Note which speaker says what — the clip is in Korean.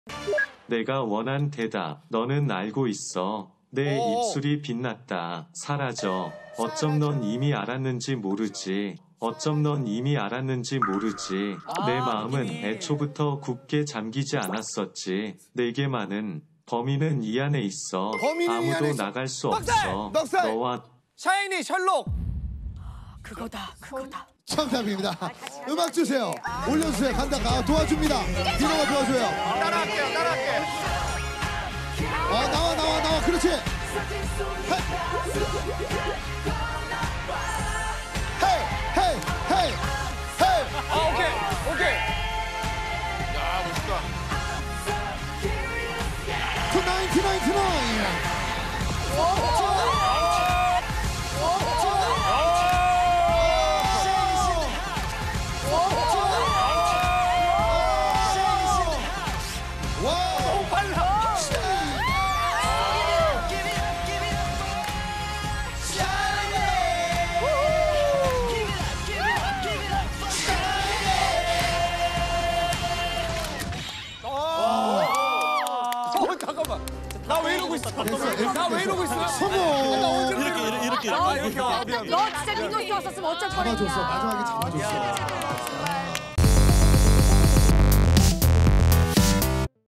Speaker 1: 내가 원한 대답. 너는 알고 있어. 내 입술이 빛났다. 사라져. 어쩜 넌 이미 알았는지 모르지. 어쩜 넌 이미 알았는지 모르지. 내 마음은 애초부터 굳게 잠기지 않았었지. 내게만은 범인은 이 안에 있어. 아무도 나갈 수 없어. 너와
Speaker 2: 샤이니 셜록.
Speaker 3: 그거다.
Speaker 4: 정답입니다. 음악 주세요. 올려주세요. 간다. 도와줍니다. 디노가 도와줘요.
Speaker 2: 따라할게요.
Speaker 4: 나와. 그렇지. 헤이.
Speaker 2: 오케이. 야, 멋있다.
Speaker 4: Tonight.
Speaker 2: 너무 빨라. 잠깐만. 나 왜 이러고 있어?
Speaker 4: 성공.
Speaker 5: 이렇게.
Speaker 3: 너 진짜 민호 씨 왔었으면 어쩔 뻔했냐.
Speaker 4: 마지막에 잡아줬어.